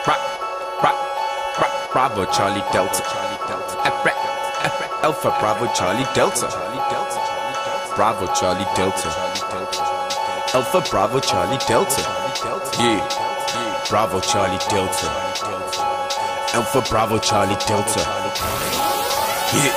Bravo Charlie Delta. Alpha Bravo Charlie Delta. Bravo Charlie Delta. Alpha Bravo Charlie Delta. Yeah. Bravo Charlie Delta. Alpha Bravo Charlie Delta. Yeah.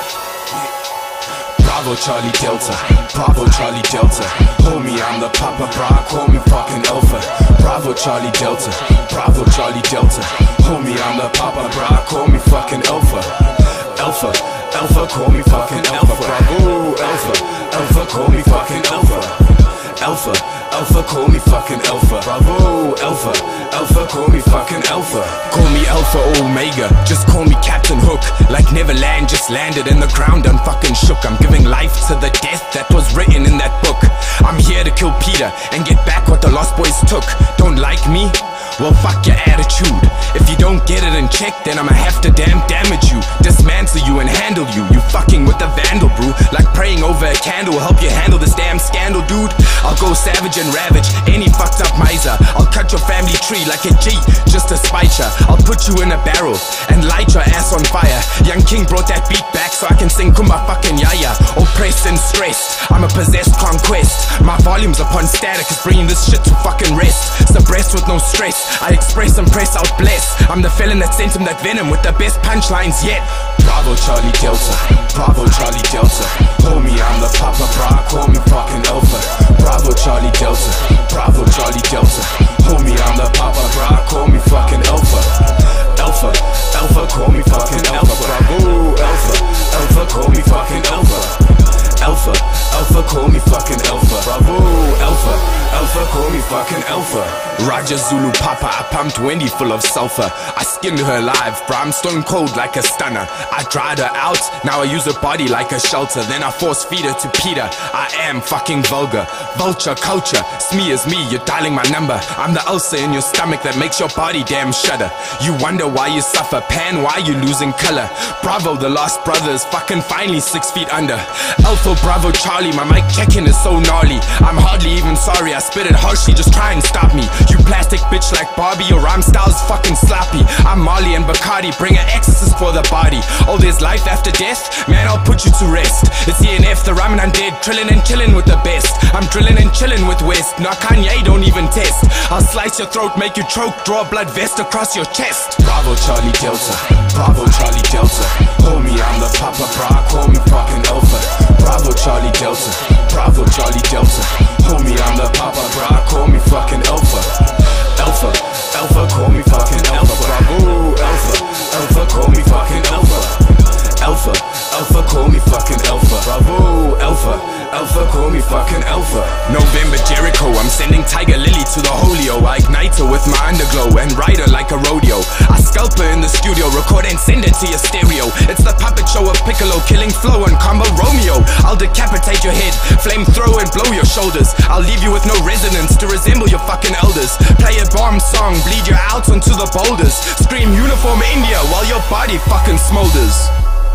Bravo Charlie Delta. Bravo Charlie Delta. Homie, I'm the Papa Bra, call me fucking Alpha. Bravo Charlie Delta. Bravo Charlie Delta. Homie, I'm the Papa Bra, call me fucking Alpha. Alpha, Alpha, call me fucking Alpha. Bravo, Alpha, Alpha, call me fucking Alpha. Alpha, Alpha, call me fucking Alpha. Bravo, Alpha, Alpha, call me fucking Alpha. Call me Alpha or Omega, just call me Captain Hook. Like Neverland, just landed in the ground, done fucking shook. I'm giving life to the death that was written in that book. I'm here to kill Peter and get back what the Lost Boys took. Don't like me? Well, fuck your attitude. If you don't get it in check, then I'ma have to damage you, dismantle you and handle you. You fucking with the vandal, brew. Like praying over a candle will help you handle this damn scandal, dude. I'll go savage and ravage any fucked up miser. I'll cut your family tree like a G, just to spite ya. I'll put you in a barrel and light your ass on fire. Young King brought that beat back so I can sing Kumba fucking Yaya. Oppressed and stressed, I'm a possessed conquest. My volumes upon static is bringing this shit to fucking rest. Suppressed with no stress, I express and press out bless. I'm the felon that sent him that venom with the best punchlines yet. Bravo Charlie Delta. Bravo Charlie Delta. Homie, I'm the Papa Bra, call me fucking Alpha. Bravo Charlie Delta. Bravo Charlie Delta. Homie, I'm the Papa Bra, call me fucking Alpha. Alpha, Alpha, call me fucking Alpha. Bravo, Alpha, Alpha, call me fucking Alpha. Alpha, Alpha, call me fucking Alpha. Bravo, Alpha, Alpha, call me fucking Alpha. Raja Zulu Papa, I pumped Wendy full of sulfur. I skinned her alive, bro, I'm stone cold like a stunner. I dried her out, now I use her body like a shelter. Then I force feed her to Peter, I am fucking vulgar. Vulture culture, smears me, you're dialing my number. I'm the ulcer in your stomach that makes your body damn shudder. You wonder why you suffer, Pan, why you losing color. Bravo, the Lost Brothers, fucking finally 6 feet under. Alpha Bravo Charlie, my mic checking is so gnarly. I'm hardly even sorry, I spit it harshly, just try and stop me. You plastic bitch like Barbie, your rhyme style's fucking sloppy. I'm Marley and Bacardi, bring an exorcist for the body. Oh, there's life after death? Man, I'll put you to rest. It's ENF, the ramen undead, trillin' and chillin' with the best. I'm drillin' and chillin' with West, not Kanye, don't even test. I'll slice your throat, make you choke, draw a blood vest across your chest. Bravo Charlie Delta, Bravo Charlie Delta. Homie, I'm the Papa Bra, call me fucking Alpha. Bravo Charlie Delta, Bravo Charlie Delta. Homie, I'm the Papa Bra, call me fucking Alpha. Alpha, Alpha, call me fucking Alpha. Bravo, Alpha, Alpha, call me fucking Alpha. Alpha, Alpha, call me fucking Alpha. Bravo, Alpha, Alpha, call me fucking Alpha. November Jericho, I'm sending Tiger Lily to the Holio. I ignite her with my underglow and ride her like a rodeo. I scalp her in the studio, record and send it to your stereo. It's the puppet show of Piccolo, killing Flo and Combo Romeo. I'll decapitate your head, flamethrower and blow your shoulders. I'll leave you with no resonance to resemble your fucking elders. Play a bomb song, bleed you out onto the boulders. Scream Uniform India while your body fucking smolders.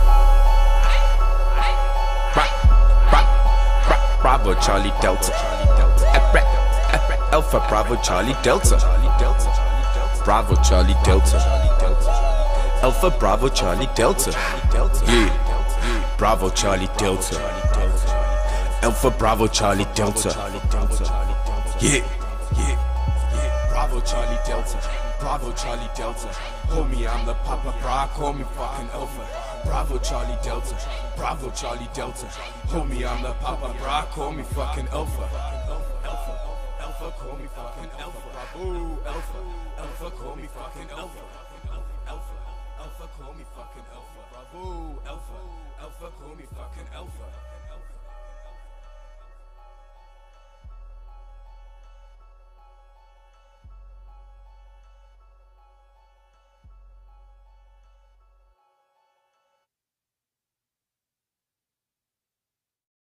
Bravo Charlie Delta. Alpha Bravo Charlie Delta. Bravo Charlie Delta. Alpha Bravo Charlie Delta. Yeah. Bravo Charlie Delta. Alpha Bravo Charlie Delta. Yeah. Bravo Charlie Delta. Bravo Charlie Delta. Homie, I'm the Papa Bra, call me fucking Alpha. Bravo Charlie Delta. Bravo Charlie Delta. Homie, I'm the Papa Bra, call me fucking Alpha. Alpha, Alpha, call me fucking Alpha. Bravo, Alpha, Alpha, call me fucking Alpha. Alpha, Alpha, call me fucking Alpha. Bravo, Alpha, Alpha, call me fucking Alpha.